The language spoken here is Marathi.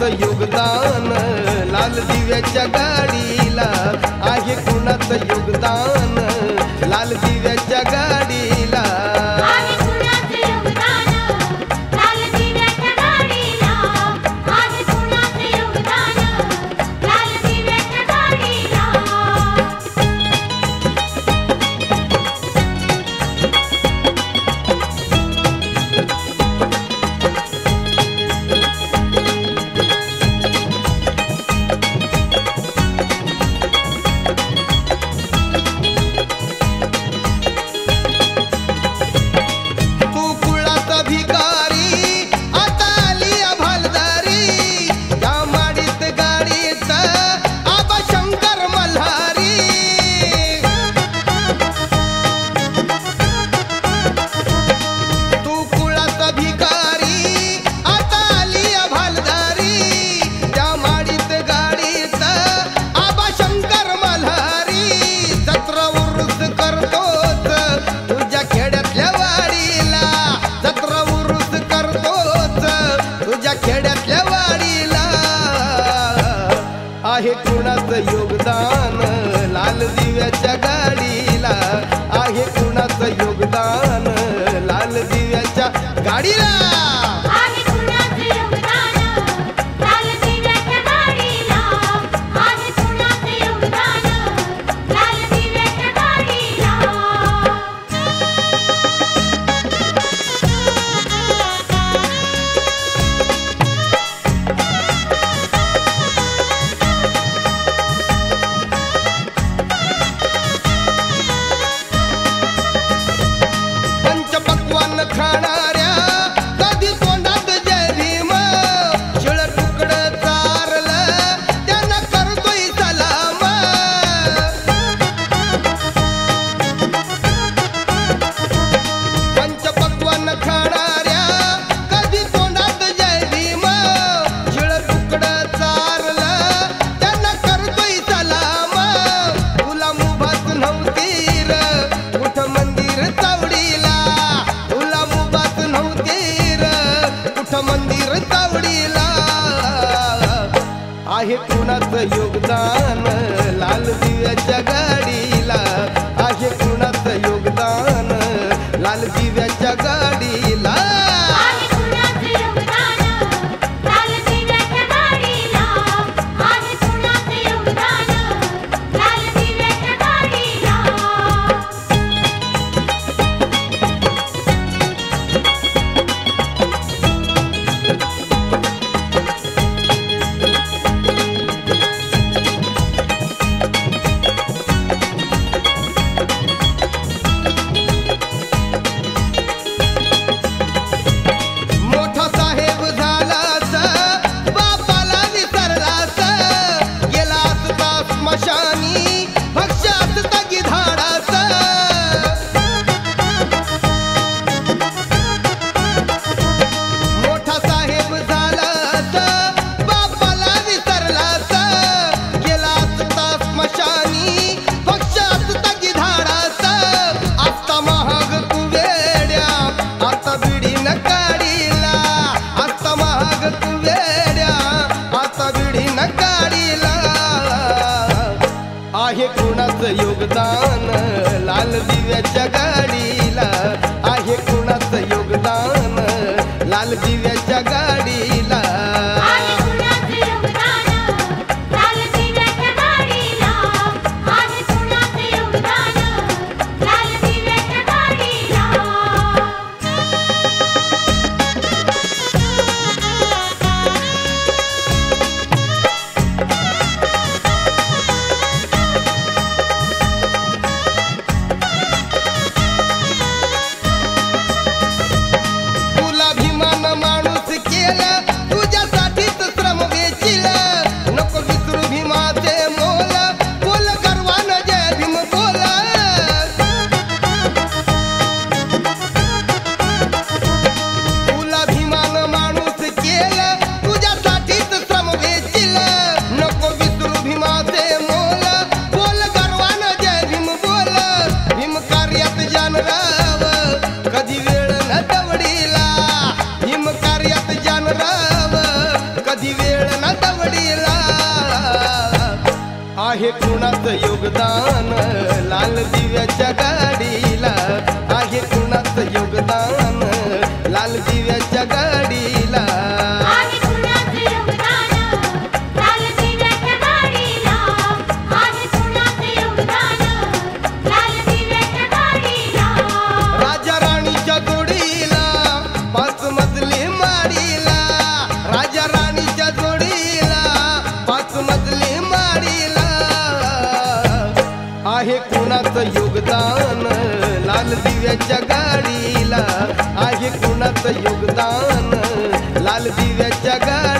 कुणाचं योगदान लाल दिव्याच्या गाडीला आहे कुणाचं योगदान लाल दिव्याच्या गाडीला आहे कुणाचं योगदान लाल दिव्याच्या गाडीला आहे कुणाचं योगदान लाल दिव्याच्या गाडीला आहे कुणाचं योगदान लाल दिव्याच्या गाडीला आहे कुणाचं योगदान लाल दिव्याच्या गाडीला आहे कुणाचं योगदान लाल दिव्याच्या गाडीला आहे कुणाचं योगदान लाल दिव्याच्या गाडीला पंचपक्वान्न खाणाऱ्या कधी तोंडात जय भीम शिळ तुकडं चारलं त्यानं करतोय सलाम पंचपक्वान्न खाणाऱ्या कधी तोंडात जय भीम शिळ तुकडं चारलं त्यानं करतोय सलाम तुला मुभास नव्हती र कुठं मंदिर चावडीला तुला मुभास नव्हती र कुठं मंदिर चावडीला आहे कुणाचं योगदान लाल दिव्याच्या गाडीला आहे कुणाचं योगदान लाल दिव्याच्या गाडीला आहे कुणाचं योगदान लाल दिव्याच्या गाडीला आहे कुणाचं योगदान लाल दिव्याच्या गाडीला आहे कुणाचं योगदान लाल दिव्याच्या गाडीला आहे कुणाचं योगदान लाल दिव्याच्या गाडीला आहे कुणाचं योगदान लाल दिव्याच्या गाडीला आहे कुणाचं योगदान लाल दिव्याच्या गाडीला राजा राणीच्या जोडीला पाच मजली माडीला राजा राणीच्या जोडीला पाच मजली माडीला आहे कुणाचं योगदान लाल दिव्याच्या गाडीला आहे कुणाचं योगदान लाल दिव्याच्या गाडीला